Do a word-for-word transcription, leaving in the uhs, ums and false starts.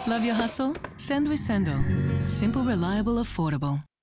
Love your hustle? Send with Sendle. Simple, reliable, affordable.